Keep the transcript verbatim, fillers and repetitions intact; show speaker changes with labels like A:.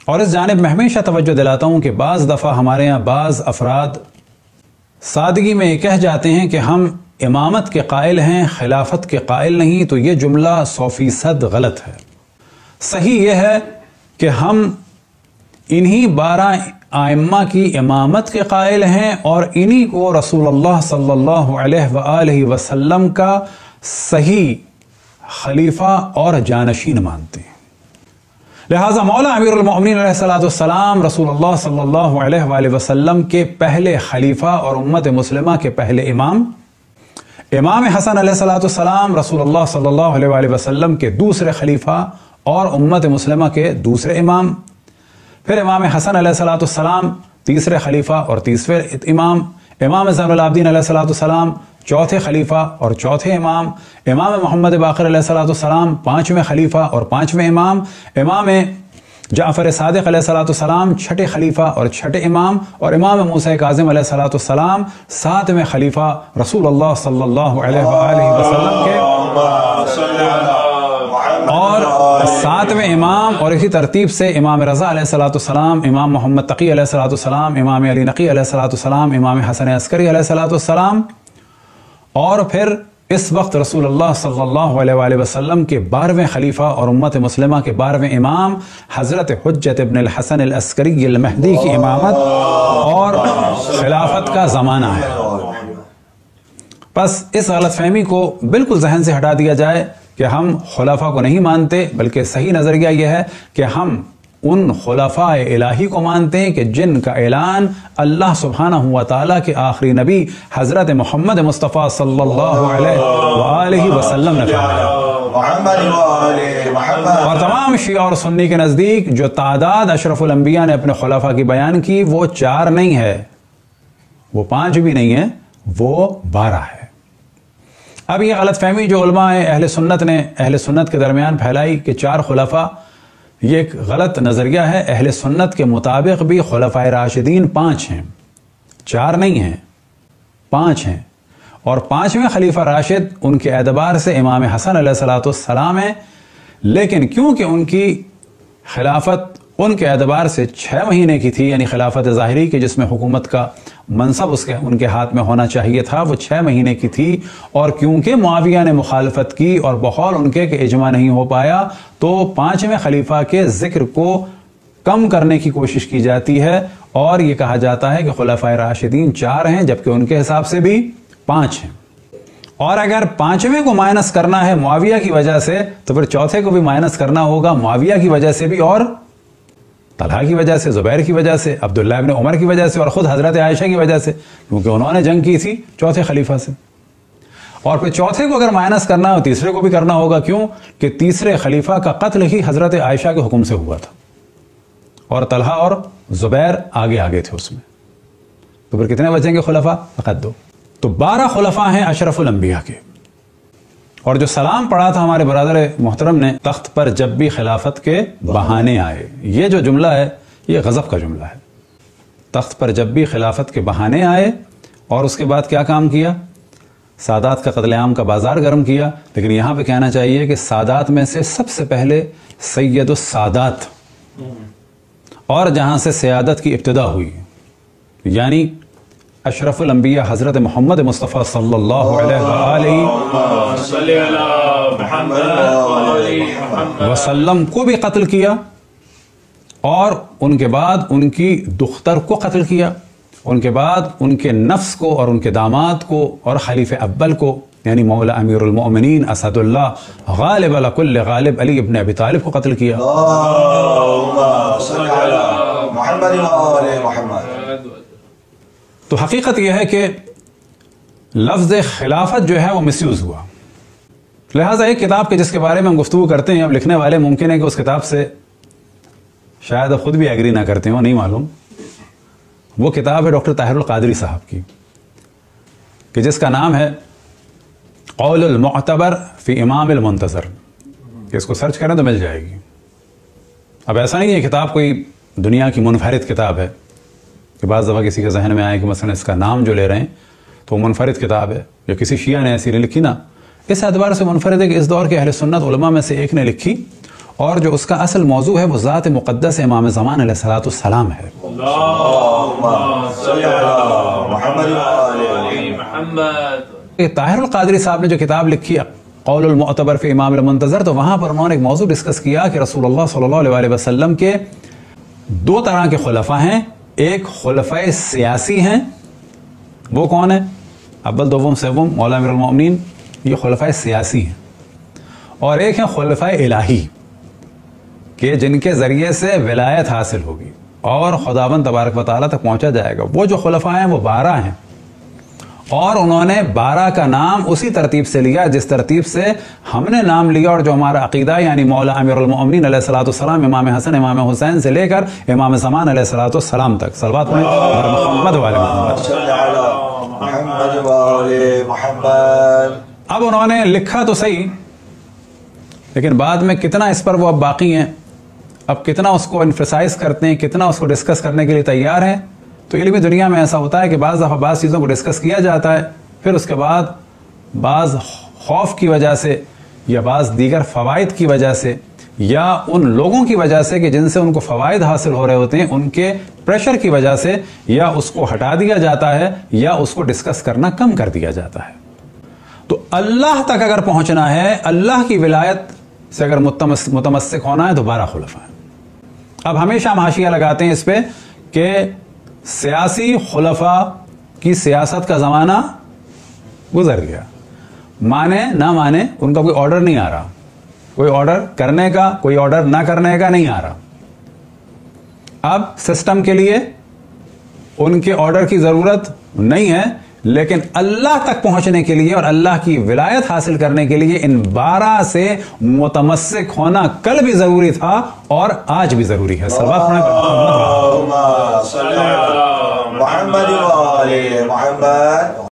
A: اور اس جانب میں ہمیشہ توجہ دلاتا ہوں کہ بعض دفعہ ہمارے ہاں بعض افراد سادگی میں یہ کہہ جاتے ہیں کہ ہم امامت کے قائل ہیں، خلافت کے قائل نہیں، تو یہ جملہ سو فیصد غلط ہے۔ صحیح یہ ہے کہ ہم انہی بارہ ائمہ کی امامت کے قائل ہیں اور انہی کو رسول اللہ صلی اللہ علیہ وآلہ وسلم کا صحیح خلیفہ اور جانشین مانتے ہیں۔ لہٰذا مولا امیر المؤمنین علیہ السلام رسول اللہ صلی اللہ علیہ وآلہ وسلم کے پہلے خلیفہ اور امت مسلمہ کے پہلے امام، امام حسن علیہ السلام رسول اللہ صلی اللہ علیہ وآلہ وسلم کے دوسرے خلیفہ اور امت مسلمہ کے دوسرے امام، پھر امام حسن علیہ السلام تیسرے خلیفہ اور تیسرے امام، امام زین العابدین علیہ السلام چوتھے خلیفہ اور چوتھے امام، امام محمد باقر علیہ السلام پانچویں خلیفہ اور پانچویں امام، امام جعفر صادق علیہ السلام چھٹے خلیفہ اور چھٹے امام، اور امام موسیٰ کاظم علیہ السلام ساتویں خلیفہ رسول اللہ صلی اللہ علیہ وآلہ وسلم کے، اور ساتویں امام، اور اسی ترتیب سے امام رضا علیہ السلام، امام محمد تقی علیہ السلام، امام علی نقی علیہ السلام، امام حسن عسکری علیہ السلام، اور پھر اس وقت رسول اللہ صلی اللہ علیہ وآلہ وسلم کے بارہویں خلیفہ اور امت مسلمہ کے بارہویں امام حضرت حجت ابن الحسن العسکری المہدی کی امامت اور خلافت کا زمانہ ہے۔ بس اس غلط فہمی کو بالکل ذہن سے ہٹا دیا جائے کہ ہم خلفاء کو نہیں مانتے، بلکہ صحیح نظریہ یہ ہے کہ ہم ان خلفاء الہی کو مانتے ہیں کہ جن کا اعلان اللہ سبحانہ و تعالیٰ کے آخری نبی حضرت محمد مصطفیٰ صلی اللہ علیہ وآلہ وسلم نے فرمایا۔ اور تمام شیعہ اور سنی کے نزدیک جو تعداد اشرف الانبیاء نے اپنے خلفاء کی بیان کی وہ چار نہیں ہے، وہ پانچ بھی نہیں ہے، وہ بارہ ہے۔ اب یہ غلط فہمی جو علماء اہل سنت نے اہل سنت کے درمیان پھیلائی کہ چار خلفاء، یہ ایک غلط نظریہ ہے۔ اہل سنت کے مطابق بھی خلفاء راشدین پانچ ہیں، چار نہیں ہیں، پانچ ہیں، اور پانچویں خلیفہ راشد ان کے اعتبار سے امام حسن علیہ السلام ہیں، لیکن کیونکہ ان کی خلافت ان کے اعتبار سے چھ مہینے کی تھی، یعنی خلافت ظاہری کی جس میں حکومت کا منصب اس کے ان کے ہاتھ میں ہونا چاہیے تھا، وہ چھ مہینے کی تھی، اور کیونکہ معاویہ نے مخالفت کی اور بقول ان کے کہ اجماع نہیں ہو پایا، تو پانچویں خلیفہ کے ذکر کو کم کرنے کی کوشش کی جاتی ہے، اور یہ کہا جاتا ہے کہ خلفاء راشدین چار ہیں جبکہ ان کے حساب سے بھی پانچ ہیں۔ اور اگر پانچویں کو مائنس کرنا ہے معاویہ کی وجہ سے تو پھر چوتھے کو بھی مائنس کرنا ہوگا معاویہ کی وجہ سے بھی، اور طلحہ کی وجہ سے، زبیر کی وجہ سے، عبداللہ ابن عمر کی وجہ سے، اور خود حضرت عائشہ کی وجہ سے، کیونکہ انہوں نے جنگ کی تھی چوتھے خلیفہ سے۔ اور پھر چوتھے کو اگر مائنس کرنا ہو تیسرے کو بھی کرنا ہوگا، کیوں کہ تیسرے خلیفہ کا قتل ہی حضرت عائشہ کے حکم سے ہوا تھا، اور طلحہ اور زبیر آگے آگے تھے اس میں، تو پھر کتنے بچیں گے خلفاء؟ فقط دو۔ تو بارہ خلفاء ہیں اشرف الانبیاء کے، اور جو سلام پڑھا تھا ہمارے برادر محترم نے، تخت پر جب بھی خلافت کے بہانے آئے، یہ جو جملہ ہے یہ غضب کا جملہ ہے۔ تخت پر جب بھی خلافت کے بہانے آئے، اور اس کے بعد کیا کام کیا؟ سادات کا قتل عام کا بازار گرم کیا۔ لیکن یہاں پہ کہنا چاہیے کہ سادات میں سے سب سے پہلے سید السادات، اور جہاں سے سیادت کی ابتدا ہوئی، یعنی اشرف الانبیاء حضرت محمد مصطفیٰ صلی اللہ علیہ وآلہ وسلم کو بھی قتل کیا، اور ان کے بعد ان کی دختر کو قتل کیا، ان کے بعد ان کے نفس کو اور ان کے داماد کو اور خلیفہ اول کو، یعنی مولا امیر المؤمنین اسد اللہ غالب علی کل غالب علی ابن ابی طالب کو قتل کیا۔ تو حقیقت یہ ہے کہ لفظ خلافت جو ہے وہ مس یوز ہوا۔ لہٰذا ایک کتاب کے جس کے بارے میں ہم گفتگو کرتے ہیں، اب لکھنے والے ممکن ہے کہ اس کتاب سے شاید خود بھی ایگری نہ کرتے ہوں، نہیں معلوم، وہ کتاب ہے ڈاکٹر طاہر القادری صاحب کی، کہ جس کا نام ہے قول المعتبر فی امام المنتظر، کہ اس کو سرچ کریں تو مل جائے گی۔ اب ایسا نہیں ہے کتاب کوئی دنیا کی منفرد کتاب ہے کہ بعض دفعہ کسی کے ذہن میں آئے کہ مثلا اس کا نام جو لے رہے ہیں تو وہ منفرد کتاب ہے، یا کسی شیعہ نے ایسی نہیں لکھی، نا، اس اعتبار سے منفرد ہے کہ اس دور کے اہل سنت علماء میں سے ایک نے لکھی، اور جو اس کا اصل موضوع ہے وہ ذات مقدس امام زمان علیہ الصلوۃ والسلام ہے. طاہر القادری صاحب نے جو کتاب لکھی قول المعتبر فی امام المنتظر، تو وہاں پر انہوں نے ایک موضوع ڈسکس کیا کہ رسول اللہ صلی اللہ علیہ وسلم کے دو طرح کے خلفاء ہیں. ایک خلفۂ سیاسی ہیں، وہ کون ہے؟ اول دوم سوم مولا امیر المومنین، یہ خلفۂ سیاسی ہیں. اور ایک ہیں خلفۂ الہی کہ جن کے ذریعے سے ولایت حاصل ہوگی اور خداوند تبارک و تعالیٰ تک پہنچا جائے گا. وہ جو خلفاء ہیں وہ بارہ ہیں، اور انہوں نے بارہ کا نام اسی ترتیب سے لیا جس ترتیب سے ہم نے نام لیا، اور جو ہمارا عقیدہ یعنی مولا امیر المومنین علیہ الصلوۃ والسلام، امام حسن امام حسین سے لے کر امام زمان علیہ الصلوۃ والسلام تک. صلوات پڑھیں محمد والے محمد. اب انہوں نے لکھا تو صحیح، لیکن بعد میں کتنا اس پر وہ اب باقی ہیں، اب کتنا اس کو انفسائز کرتے ہیں، کتنا اس کو ڈسکس کرنے کے لیے تیار ہیں. تو علمی دنیا میں ایسا ہوتا ہے کہ بعض دفعہ بعض چیزوں کو ڈسکس کیا جاتا ہے، پھر اس کے بعد بعض خوف کی وجہ سے یا بعض دیگر فوائد کی وجہ سے یا ان لوگوں کی وجہ سے کہ جن سے ان کو فوائد حاصل ہو رہے ہوتے ہیں، ان کے پریشر کی وجہ سے یا اس کو ہٹا دیا جاتا ہے یا اس کو ڈسکس کرنا کم کر دیا جاتا ہے. تو اللہ تک اگر پہنچنا ہے، اللہ کی ولایت سے اگر متمسک ہونا ہے تو بارہ خلفاء ہیں. اب ہمیشہ ہم حاشیہ لگاتے ہیں اس پہ کہ سیاسی خلفاء کی سیاست کا زمانہ گزر گیا، مانے نہ مانے ان کا کوئی آرڈر نہیں آ رہا، کوئی آرڈر کرنے کا، کوئی آرڈر نہ کرنے کا نہیں آ رہا. اب سسٹم کے لیے ان کے آرڈر کی ضرورت نہیں ہے، لیکن اللہ تک پہنچنے کے لیے اور اللہ کی ولایت حاصل کرنے کے لیے ان بارہ سے متمسک ہونا کل بھی ضروری تھا اور آج بھی ضروری ہے. صلوات